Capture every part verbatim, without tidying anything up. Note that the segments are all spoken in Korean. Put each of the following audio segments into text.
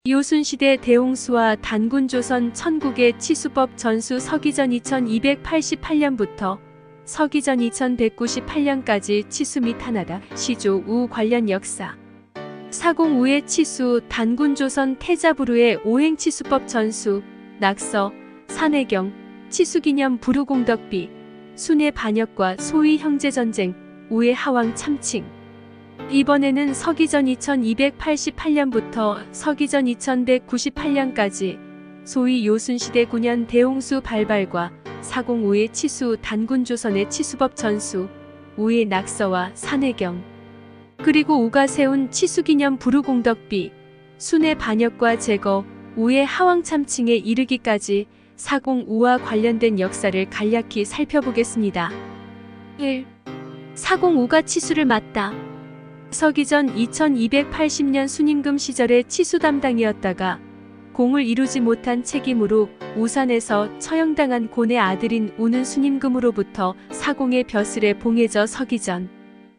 요순시대 대홍수와 단군조선 천국의 치수법 전수 서기전 이천이백팔십팔 년부터 서기전 이천백구십팔 년까지 치수 및 하나다 시조 우 관련 역사. 사공우의 치수 단군조선 태자부루의 오행치수법 전수 낙서 산해경 치수기념 부루공덕비 순의 반역과 소위 형제전쟁 우의 하왕 참칭. 이번에는 서기전 이천이백팔십팔 년부터 서기전 이천백구십팔 년까지 소위 요순시대 구 년 대홍수 발발과 사공우의 치수 단군조선의 치수법 전수 우의 낙서와 산해경 그리고 우가 세운 치수기념 부루공덕비 순의 반역과 제거 우의 하왕 참칭에 이르기까지 사공우와 관련된 역사를 간략히 살펴보겠습니다. 일. 사공우가 치수를 맡다. 서기전 이천이백팔십 년 순임금 시절에 치수 담당이었다가 공을 이루지 못한 책임으로 우산에서 처형당한 곤의 아들인 우는 순임금으로부터 사공의 벼슬에 봉해져 서기전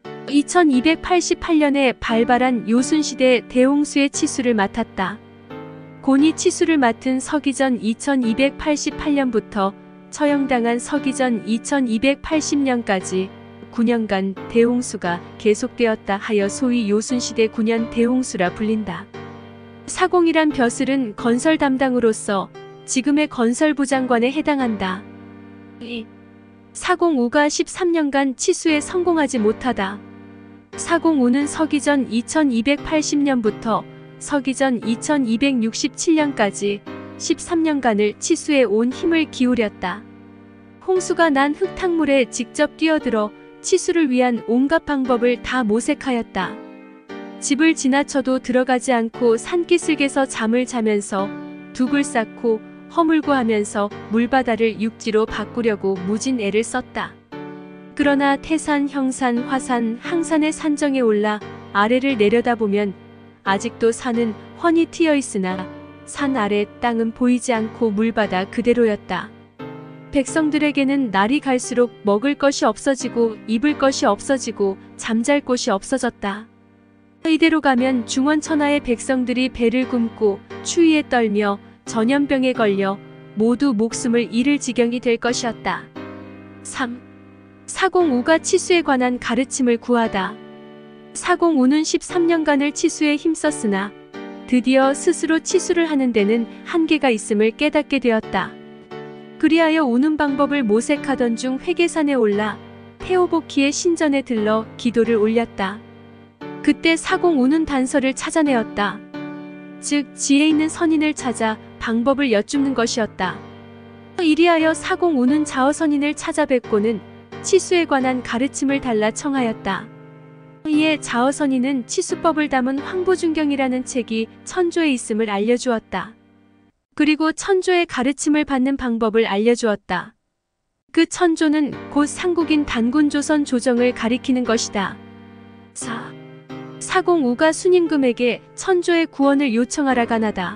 이천이백팔십팔 년에 발발한 요순시대 대홍수의 치수를 맡았다. 곤이 치수를 맡은 서기전 이천이백팔십팔 년부터 처형당한 서기전 이천이백팔십 년까지 구 년간 대홍수가 계속되었다 하여 소위 요순시대 구 년 대홍수라 불린다. 사공이란 벼슬은 건설 담당으로서 지금의 건설부 장관에 해당한다. 이. 사공우가 십삼 년간 치수에 성공하지 못하다. 사공우는 서기전 이천이백팔십 년부터 서기전 이천이백육십칠 년까지 십삼 년간을 치수에 온 힘을 기울였다. 홍수가 난 흙탕물에 직접 뛰어들어 치수를 위한 온갖 방법을 다 모색하였다. 집을 지나쳐도 들어가지 않고 산기슭에서 잠을 자면서 둑을 쌓고 허물고 하면서 물바다를 육지로 바꾸려고 무진 애를 썼다. 그러나 태산, 형산, 화산, 항산의 산정에 올라 아래를 내려다보면 아직도 산은 훤히 트여 있으나 산 아래 땅은 보이지 않고 물바다 그대로였다. 백성들에게는 날이 갈수록 먹을 것이 없어지고 입을 것이 없어지고 잠잘 곳이 없어졌다. 이대로 가면 중원천하의 백성들이 배를 굶고 추위에 떨며 전염병에 걸려 모두 목숨을 잃을 지경이 될 것이었다. 삼. 사공우가 치수에 관한 가르침을 구하다. 사공우는 십삼 년간을 치수에 힘썼으나 드디어 스스로 치수를 하는 데는 한계가 있음을 깨닫게 되었다. 그리하여 우는 방법을 모색하던 중 회계산에 올라 태오복희의 신전에 들러 기도를 올렸다. 그때 사공우는 단서를 찾아내었다. 즉 지혜 있는 선인을 찾아 방법을 여쭙는 것이었다. 이리하여 사공우는 자어선인을 찾아뵙고는 치수에 관한 가르침을 달라 청하였다. 이에 자어선인은 치수법을 담은 황보중경이라는 책이 천조에 있음을 알려주었다. 그리고 천조의 가르침을 받는 방법을 알려주었다. 그 천조는 곧 삼국인 단군조선 조정을 가리키는 것이다. 사. 사공우가 순임금에게 천조의 구원을 요청하라 간하다.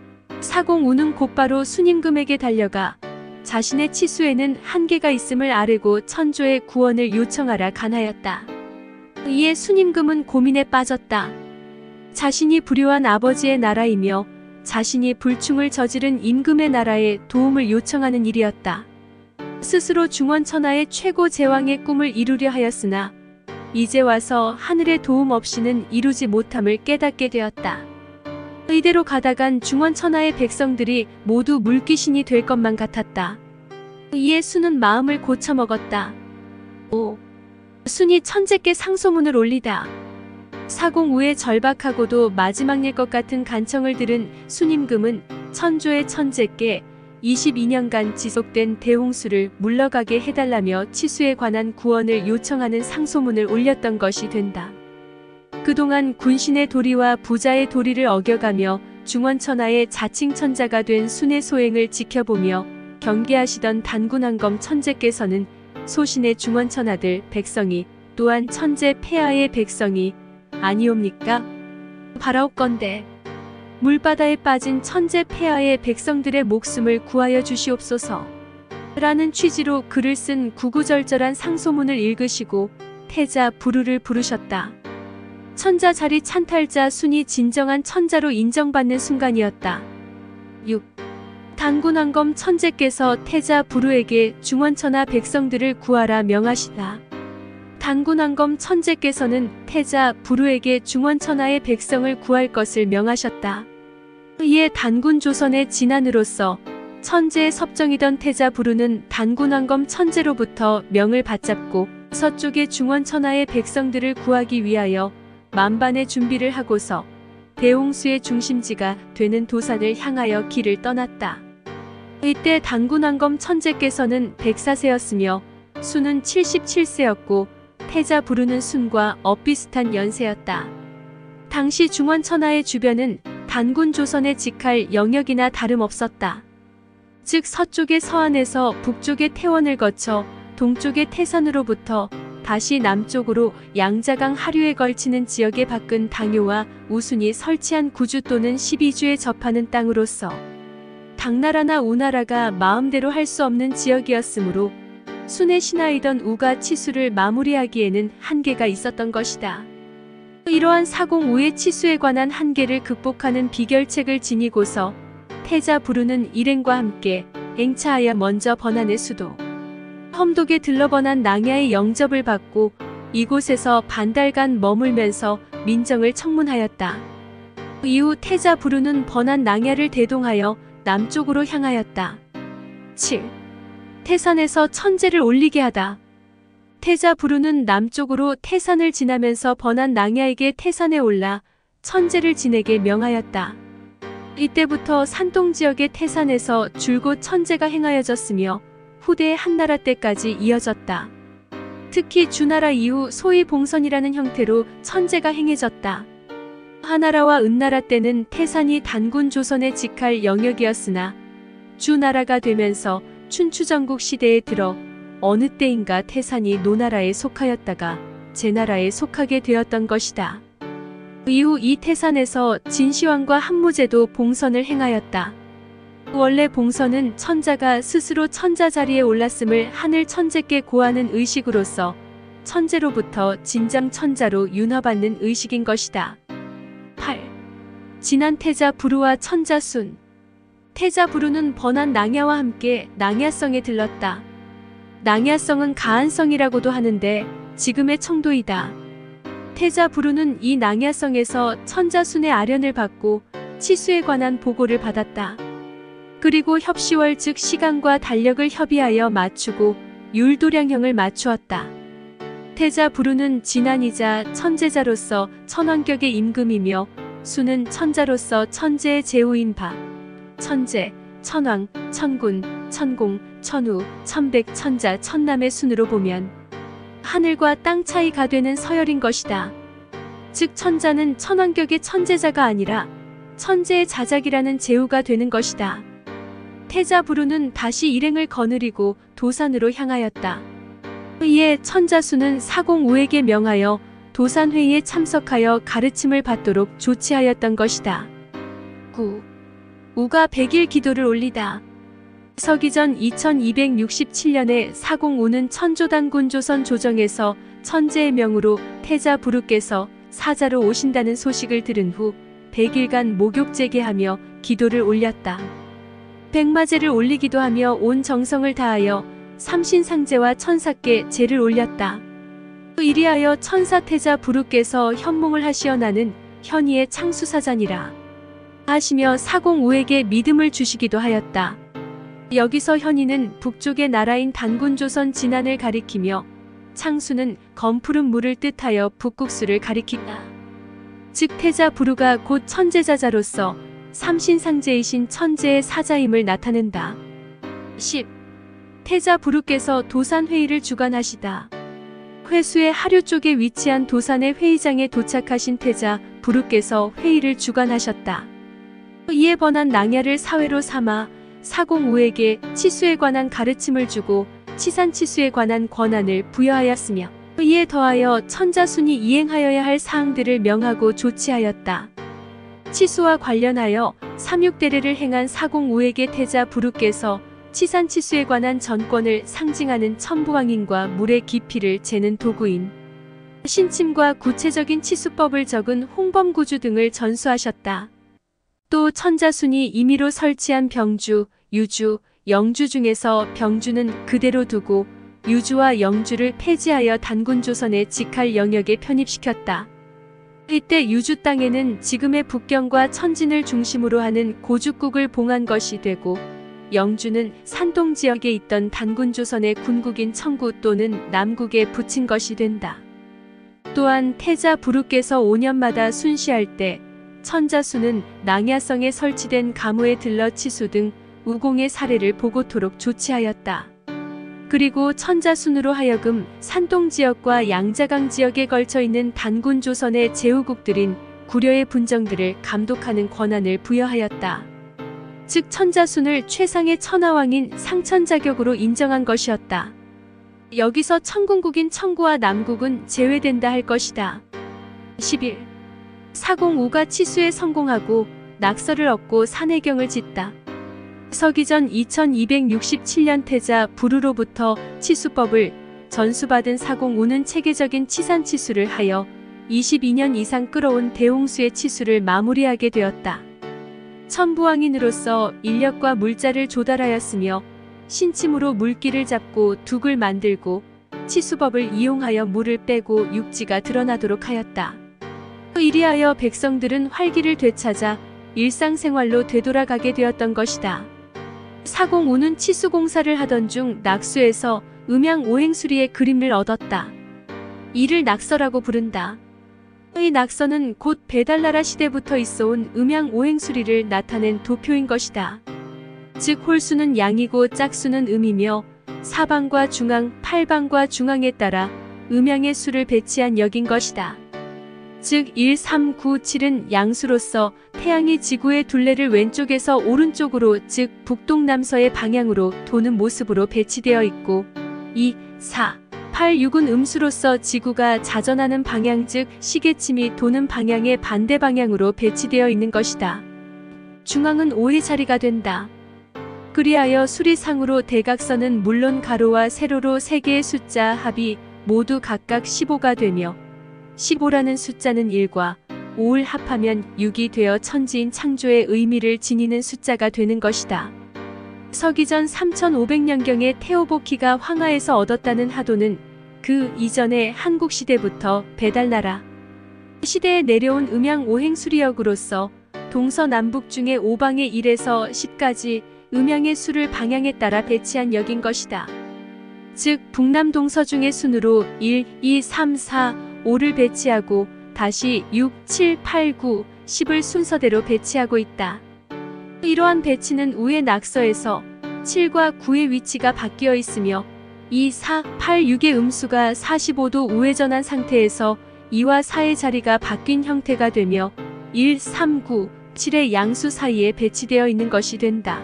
사공우는 곧바로 순임금에게 달려가 자신의 치수에는 한계가 있음을 아뢰고 천조의 구원을 요청하라 간하였다. 이에 순임금은 고민에 빠졌다. 자신이 불효한 아버지의 나라이며 자신이 불충을 저지른 임금의 나라에 도움을 요청하는 일이었다. 스스로 중원천하의 최고 제왕의 꿈을 이루려 하였으나 이제 와서 하늘의 도움 없이는 이루지 못함을 깨닫게 되었다. 이대로 가다간 중원천하의 백성들이 모두 물귀신이 될 것만 같았다. 이에 순은 마음을 고쳐먹었다. 오. 순이 천재께 상소문을 올리다. 사공우의 절박하고도 마지막일 것 같은 간청을 들은 순임금은 천조의 천재께 이십이 년간 지속된 대홍수를 물러가게 해달라며 치수에 관한 구원을 요청하는 상소문을 올렸던 것이 된다. 그동안 군신의 도리와 부자의 도리를 어겨가며 중원천하의 자칭천자가 된 순의 소행을 지켜보며 경계하시던 단군한검 천재께서는 소신의 중원천하들 백성이 또한 천재 폐하의 백성이 아니옵니까? 바라옵건대 물바다에 빠진 천재 폐하의 백성들의 목숨을 구하여 주시옵소서 라는 취지로 글을 쓴 구구절절한 상소문을 읽으시고 태자 부루를 부르셨다. 천자 자리 찬탈자 순이 진정한 천자로 인정받는 순간이었다. 육. 단군왕검 천재께서 태자 부루에게 중원천하 백성들을 구하라 명하시다. 단군왕검 천재께서는 태자 부루에게 중원천하의 백성을 구할 것을 명하셨다. 이에 단군 조선의 진안으로서 천재의 섭정이던 태자 부루는 단군왕검 천재로부터 명을 받잡고 서쪽의 중원천하의 백성들을 구하기 위하여 만반의 준비를 하고서 대홍수의 중심지가 되는 도산을 향하여 길을 떠났다. 이때 단군왕검 천재께서는 백사 세였으며 순은 칠십칠 세였고 태자 부루는 순과 엇비슷한 연세였다. 당시 중원천하의 주변은 단군 조선의 직할 영역이나 다름없었다. 즉 서쪽의 서안에서 북쪽의 태원을 거쳐 동쪽의 태산으로부터 다시 남쪽으로 양자강 하류에 걸치는 지역의 밖은 당요와 우순이 설치한 구주 또는 십이주에 접하는 땅으로서 당나라나 우나라가 마음대로 할 수 없는 지역이었으므로 순의 신하이던 우가 치수를 마무리하기에는 한계가 있었던 것이다. 이러한 사공우의 치수에 관한 한계를 극복하는 비결책을 지니고서 태자 부루는 일행과 함께 행차하여 먼저 번안의 수도 험독에 들러 번안 낭야의 영접을 받고 이곳에서 반달간 머물면서 민정을 청문하였다. 이후 태자 부루는 번안 낭야를 대동하여 남쪽으로 향하였다. 칠. 태산에서 천재를 올리게 하다. 태자 부루는 남쪽으로 태산을 지나면서 번안 낭야에게 태산에 올라 천재를 지내게 명하였다. 이때부터 산동지역의 태산에서 줄곧 천재가 행하여졌으며 후대의 한나라 때까지 이어졌다. 특히 주나라 이후 소위 봉선이라는 형태로 천재가 행해졌다. 하나라와 은나라 때는 태산이 단군 조선의 직할 영역이었으나 주나라가 되면서 춘추전국 시대에 들어 어느 때인가 태산이 노나라에 속하였다가 제나라에 속하게 되었던 것이다. 이후 이 태산에서 진시황과 한무제도 봉선을 행하였다. 원래 봉선은 천자가 스스로 천자 자리에 올랐음을 하늘 천재께 고하는 의식으로서 천재로부터 진정 천자로 윤화받는 의식인 것이다. 팔. 진안 태자 부루와 천자순. 태자 부루는 번안 낭야와 함께 낭야성에 들렀다. 낭야성은 가한성이라고도 하는데 지금의 청도이다. 태자 부루는 이 낭야성에서 천자순의 아련을 받고 치수에 관한 보고를 받았다. 그리고 협시월 즉 시간과 달력을 협의하여 맞추고 율도량형을 맞추었다. 태자 부루는 진안이자 천재자로서 천왕격의 임금이며 수는 천자로서 천재의 제후인 바 천재, 천왕, 천군, 천공, 천우, 천백, 천자, 천남의 순으로 보면 하늘과 땅 차이가 되는 서열인 것이다. 즉 천자는 천왕격의 천재자가 아니라 천재의 자작이라는 제후가 되는 것이다. 태자 부루는 다시 일행을 거느리고 도산으로 향하였다. 이에 천자수는 사공우에게 명하여 도산회의에 참석하여 가르침을 받도록 조치하였던 것이다. 구. 우가 백일 기도를 올리다. 서기전 이천이백육십칠 년에 사공우는 천조단군 조선 조정에서 천재의 명으로 태자 부루께서 사자로 오신다는 소식을 들은 후 백일간 목욕 제계하며 기도를 올렸다. 백마제를 올리기도 하며 온 정성을 다하여 삼신상제와 천사께 제를 올렸다. 이리하여 천사 태자 부루께서 현몽을 하시어 나는 현이의 창수사자니라 하시며 사공우에게 믿음을 주시기도 하였다. 여기서 현이는 북쪽의 나라인 단군조선 진안을 가리키며 창수는 검푸른 물을 뜻하여 북국수를 가리킨다. 즉 태자 부루가 곧 천재자자로서 삼신상제이신 천재의 사자임을 나타낸다. 십. 태자 부루께서 도산회의를 주관하시다. 회수의 하류 쪽에 위치한 도산의 회의장에 도착하신 태자 부루께서 회의를 주관하셨다. 이에 번안 낭야를 사회로 삼아 사공우에게 치수에 관한 가르침을 주고 치산치수에 관한 권한을 부여하였으며 이에 더하여 천자순이 이행하여야 할 사항들을 명하고 조치하였다. 치수와 관련하여 삼육대례를 행한 사공우에게 태자 부루께서 치산치수에 관한 전권을 상징하는 천부왕인과 물의 깊이를 재는 도구인 신침과 구체적인 치수법을 적은 홍범구주 등을 전수하셨다. 또 천자순이 임의로 설치한 병주, 유주, 영주 중에서 병주는 그대로 두고 유주와 영주를 폐지하여 단군조선의 직할 영역에 편입시켰다. 이때 유주 땅에는 지금의 북경과 천진을 중심으로 하는 고죽국을 봉한 것이 되고, 영주는 산동 지역에 있던 단군조선의 군국인 청구 또는 남국에 붙인 것이 된다. 또한 태자 부루께서 오 년마다 순시할 때 천자수는 낭야성에 설치된 가무에 들러 치수 등 우공의 사례를 보고토록 조치하였다. 그리고 천자순으로 하여금 산동 지역과 양자강 지역에 걸쳐 있는 단군 조선의 제후국들인 구려의 분정들을 감독하는 권한을 부여하였다. 즉 천자순을 최상의 천하왕인 상천자격으로 인정한 것이었다. 여기서 천군국인 청구와 남국은 제외된다 할 것이다. 십일. 사공오가 치수에 성공하고 낙서를 얻고 산해경을 짓다. 서기전 이천이백육십칠 년 태자 부루로부터 치수법을 전수받은 사공오는 체계적인 치산치수를 하여 이십이 년 이상 끌어온 대홍수의 치수를 마무리하게 되었다. 천부왕인으로서 인력과 물자를 조달하였으며 신침으로 물기를 잡고 둑을 만들고 치수법을 이용하여 물을 빼고 육지가 드러나도록 하였다. 이리하여 백성들은 활기를 되찾아 일상생활로 되돌아가게 되었던 것이다. 사공오는 치수공사를 하던 중 낙수에서 음양오행수리의 그림을 얻었다. 이를 낙서라고 부른다. 이 낙서는 곧 배달나라 시대부터 있어온 음양오행수리를 나타낸 도표인 것이다. 즉 홀수는 양이고 짝수는 음이며 사방과 중앙, 팔방과 중앙에 따라 음양의 수를 배치한 역인 것이다. 즉 일, 삼, 구, 칠은 양수로서 태양이 지구의 둘레를 왼쪽에서 오른쪽으로 즉 북동남서의 방향으로 도는 모습으로 배치되어 있고, 이, 사, 팔, 육은 음수로서 지구가 자전하는 방향 즉 시계침이 도는 방향의 반대 방향으로 배치되어 있는 것이다. 중앙은 오의 자리가 된다. 그리하여 수리상으로 대각선은 물론 가로와 세로로 세 개의 숫자 합이 모두 각각 십오가 되며 십오라는 숫자는 일과 오를 합하면 육이 되어 천지인 창조의 의미를 지니는 숫자가 되는 것이다. 서기전 삼천오백 년경에 테오보키가 황하에서 얻었다는 하도는 그 이전의 한국시대부터 배달나라 시대에 내려온 음양오행수리역으로서 동서남북 중에 오방의 일에서 십까지 음양의 수를 방향에 따라 배치한 역인 것이다. 즉 북남동서 중의 순으로 일, 이, 삼, 사, 오를 배치하고 다시 육, 칠, 팔, 구, 십을 순서대로 배치하고 있다. 이러한 배치는 우의 낙서에서 칠과 구의 위치가 바뀌어 있으며 이, 사, 팔, 육의 음수가 사십오 도 우회전한 상태에서 이와 사의 자리가 바뀐 형태가 되며 일, 삼, 구, 칠의 양수 사이에 배치되어 있는 것이 된다.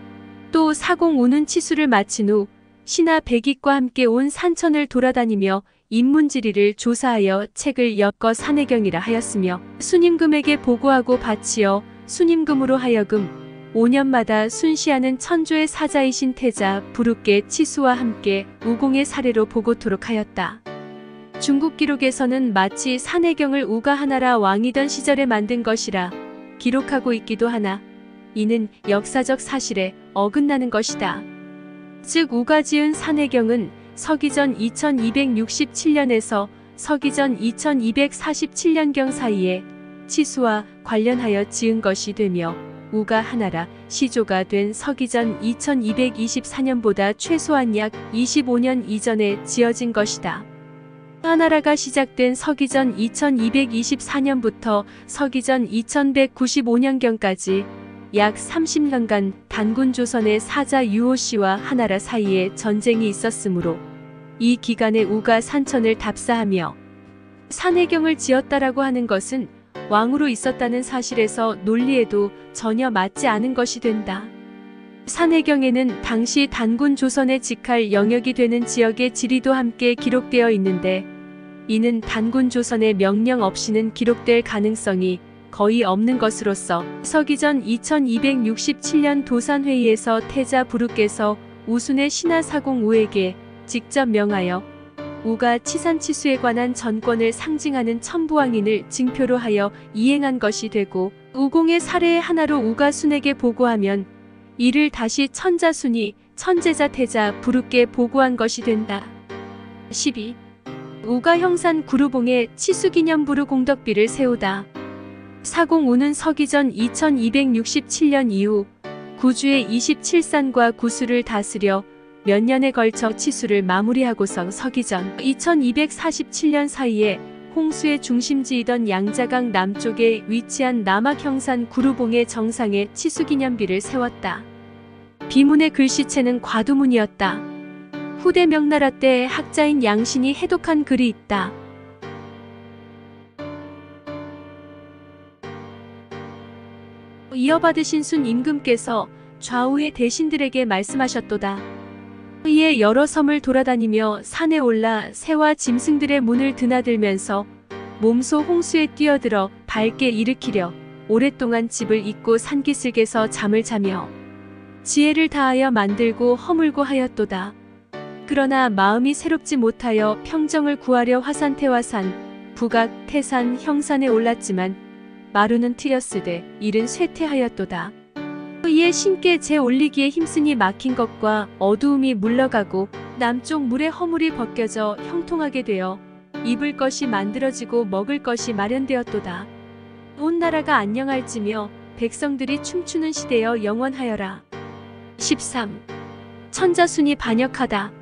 또 사공오는 치수를 마친 후 신하 백익과 함께 온 산천을 돌아다니며 인문지리를 조사하여 책을 엮어 산해경이라 하였으며 순임금에게 보고하고 바치어 순임금으로 하여금 오 년마다 순시하는 천조의 사자이신 태자 부루께 치수와 함께 우공의 사례로 보고토록 하였다. 중국 기록에서는 마치 산해경을 우가 하나라 왕이던 시절에 만든 것이라 기록하고 있기도 하나 이는 역사적 사실에 어긋나는 것이다. 즉 우가 지은 산해경은 서기전 이천이백육십칠 년에서 서기전 이천이백사십칠 년경 사이에 치수와 관련하여 지은 것이 되며 우가 하나라 시조가 된 서기전 이천이백이십사 년보다 최소한 약 이십오 년 이전에 지어진 것이다. 하나라가 시작된 서기전 이천이백이십사 년부터 서기전 이천백구십오 년경까지 약 삼십 년간 단군 조선의 사자 유호씨와 하나라 사이에 전쟁이 있었으므로 이 기간에 우가 산천을 답사하며 산해경을 지었다라고 하는 것은 왕으로 있었다는 사실에서 논리에도 전혀 맞지 않은 것이 된다. 산해경에는 당시 단군 조선의 직할 영역이 되는 지역의 지리도 함께 기록되어 있는데 이는 단군 조선의 명령 없이는 기록될 가능성이 거의 없는 것으로서 서기전 이천이백육십칠 년 도산회의에서 태자 부루께서 우순의 신하 사공오에게 직접 명하여 우가 치산치수에 관한 전권을 상징하는 천부왕인을 징표로 하여 이행한 것이 되고 우공의 사례의 하나로 우가 순에게 보고하면 이를 다시 천자순이 천제자 태자 부르께 보고한 것이 된다. 십이. 우가 형산 구루봉에 치수기념부루 공덕비를 세우다. 사공우는 서기전 이천이백육십칠 년 이후 구주의 이십칠 산과 구수를 다스려 몇 년에 걸쳐 치수를 마무리하고서 서기전 이천이백사십칠 년 사이에 홍수의 중심지이던 양자강 남쪽에 위치한 남악형산 구루봉의 정상에 치수기념비를 세웠다. 비문의 글씨체는 과두문이었다. 후대 명나라 때 학자인 양신이 해독한 글이 있다. 이어받으신 순 임금께서 좌우의 대신들에게 말씀하셨도다. 이에 여러 섬을 돌아다니며 산에 올라 새와 짐승들의 문을 드나들면서 몸소 홍수에 뛰어들어 밝게 일으키려 오랫동안 집을 잊고 산기슭에서 잠을 자며 지혜를 다하여 만들고 허물고 하였도다. 그러나 마음이 새롭지 못하여 평정을 구하려 화산태화산, 북악, 태산, 형산에 올랐지만 마루는 틀렸으되 일은 쇠퇴하였도다. 이에 신께 재 올리기에 힘쓰니 막힌 것과 어두움이 물러가고 남쪽 물의 허물이 벗겨져 형통하게 되어 입을 것이 만들어지고 먹을 것이 마련되었도다. 온 나라가 안녕할지며 백성들이 춤추는 시대여 영원하여라. 십삼. 천자순이 반역하다.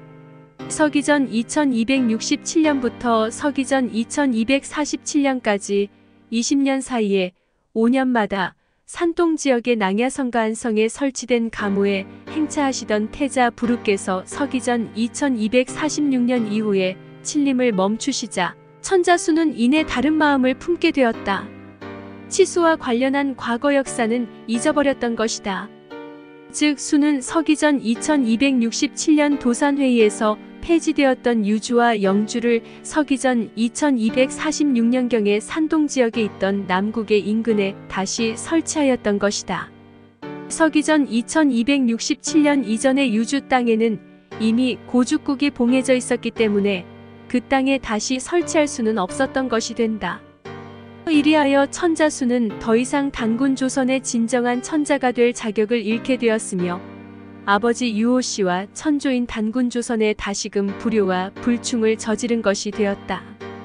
서기전 이천이백육십칠 년부터 서기전 이천이백사십칠 년까지 이십 년 사이에 오 년마다 산동 지역의 낭야성가 안성에 설치된 가무에 행차하시던 태자 부르께서 서기전 이천이백사십육 년 이후에 칠림을 멈추시자 천자수는 이내 다른 마음을 품게 되었다. 치수와 관련한 과거 역사는 잊어버렸던 것이다. 즉 수는 서기전 이천이백육십칠 년 도산회의에서 폐지되었던 유주와 영주를 서기전 이천이백사십육 년경에 산동지역에 있던 남국의 인근에 다시 설치하였던 것이다. 서기전 이천이백육십칠 년 이전의 유주 땅에는 이미 고죽국이 봉해져 있었기 때문에 그 땅에 다시 설치할 수는 없었던 것이 된다. 이리하여 천자수는 더 이상 단군 조선의 진정한 천자가 될 자격을 잃게 되었으며 아버지 유호씨와 천조인 단군 조선에 다시금 불효와 불충을 저지른 것이 되었다.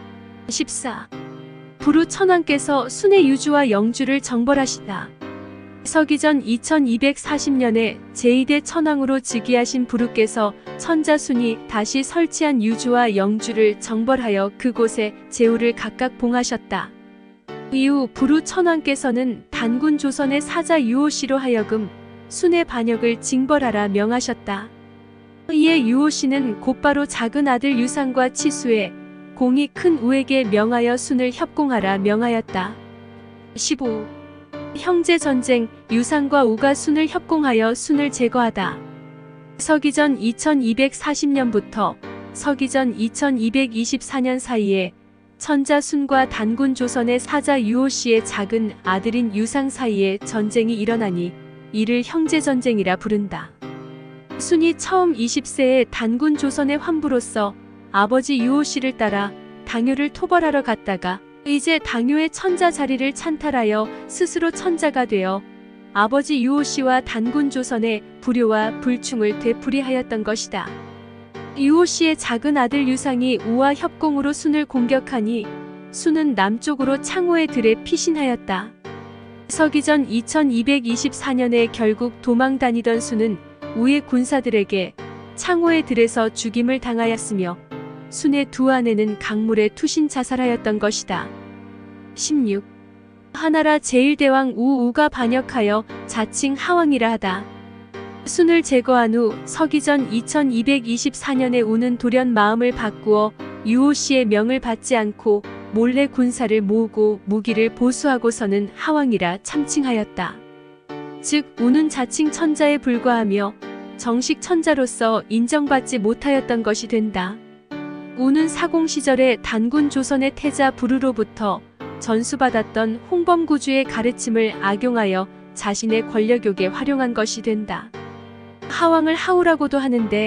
십사. 부루 천왕께서 순의 유주와 영주를 정벌하시다. 서기전 이천이백사십 년에 제이 대 천왕으로 즉위하신 부루께서 천자순이 다시 설치한 유주와 영주를 정벌하여 그곳에 제후를 각각 봉하셨다. 이후 부루 천왕께서는 단군 조선의 사자 유호씨로 하여금 순의 반역을 징벌하라 명하셨다. 이에 유호씨는 곧바로 작은 아들 유상과 치수에 공이 큰 우에게 명하여 순을 협공하라 명하였다. 십오. 형제전쟁 유상과 우가 순을 협공하여 순을 제거하다. 서기전 이천이백사십 년부터 서기전 이천이백이십사 년 사이에 천자순과 단군 조선의 사자 유호씨의 작은 아들인 유상 사이에 전쟁이 일어나니 이를 형제전쟁이라 부른다. 순이 처음 이십 세에 단군 조선의 환부로서 아버지 유호씨를 따라 당효를 토벌하러 갔다가 이제 당효의 천자 자리를 찬탈하여 스스로 천자가 되어 아버지 유호씨와 단군 조선의 불효와 불충을 되풀이하였던 것이다. 유호씨의 작은 아들 유상이 우와 협공으로 순을 공격하니 순은 남쪽으로 창호의 들에 피신하였다. 서기전 이천이백이십사 년에 결국 도망 다니던 순은 우의 군사들에게 창호의 들에서 죽임을 당하였으며 순의 두 아내는 강물에 투신 자살하였던 것이다. 십육. 하나라 제일 대왕 우우가 반역하여 자칭 하왕이라 하다. 순을 제거한 후 서기전 이천이백이십사 년에 우는 돌연 마음을 바꾸어 유호씨의 명을 받지 않고 몰래 군사를 모으고 무기를 보수하고서는 하왕이라 참칭하였다. 즉 우는 자칭 천자에 불과하며 정식 천자로서 인정받지 못하였던 것이 된다. 우는 사공 시절에 단군 조선의 태자 부루로부터 전수받았던 홍범구주의 가르침을 악용하여 자신의 권력욕에 활용한 것이 된다. 하왕을 하우라고도 하는데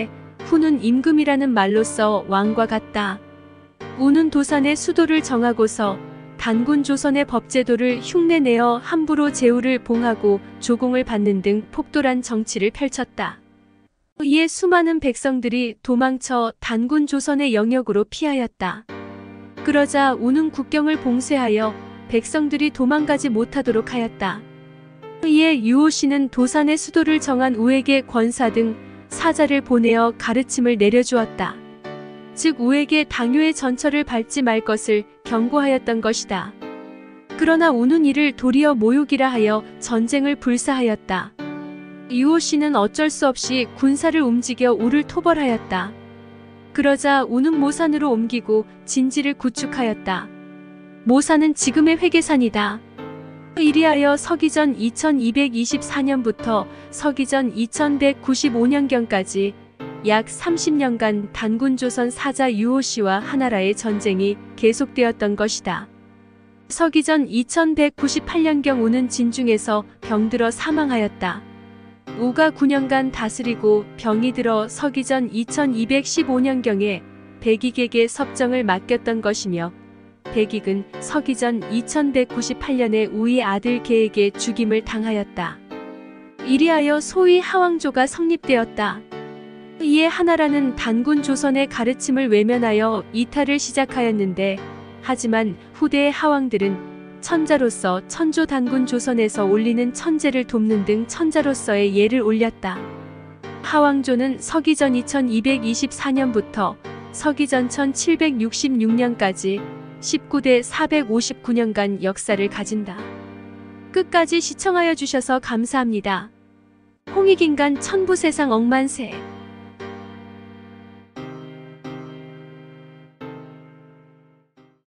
후는 임금이라는 말로써 왕과 같다. 우는 도산의 수도를 정하고서 단군 조선의 법제도를 흉내내어 함부로 제후를 봉하고 조공을 받는 등 폭돌한 정치를 펼쳤다. 이에 수많은 백성들이 도망쳐 단군 조선의 영역으로 피하였다. 그러자 우는 국경을 봉쇄하여 백성들이 도망가지 못하도록 하였다. 이에 유호씨는 도산의 수도를 정한 우에게 권사 등 사자를 보내어 가르침을 내려주었다. 즉 우에게 당요의 전철을 밟지 말 것을 경고하였던 것이다. 그러나 우는 이를 도리어 모욕이라 하여 전쟁을 불사하였다. 유호씨는 어쩔 수 없이 군사를 움직여 우를 토벌하였다. 그러자 우는 모산으로 옮기고 진지를 구축하였다. 모산은 지금의 회계산이다. 이리하여 서기전 이천이백이십사 년부터 서기전 이천백구십오 년경까지 약 삼십 년간 단군조선 사자 유호씨와 하나라의 전쟁이 계속되었던 것이다. 서기전 이천백구십팔 년경 우는 진중에서 병들어 사망하였다. 우가 구 년간 다스리고 병이 들어 서기전 이천이백십오 년경에 백익에게 섭정을 맡겼던 것이며 백익은 서기전 이천백구십팔 년에 우의 아들 계에게 죽임을 당하였다. 이리하여 소위 하왕조가 성립되었다. 이에 하나라는 단군 조선의 가르침을 외면하여 이탈을 시작하였는데 하지만 후대의 하왕들은 천자로서 천조 단군 조선에서 올리는 천재를 돕는 등 천자로서의 예를 올렸다. 하왕조는 서기전 이천이백이십사 년부터 서기전 천칠백육십육 년까지 십구 대 사백오십구 년간 역사를 가진다. 끝까지 시청하여 주셔서 감사합니다. 홍익인간 천부세상 억만세.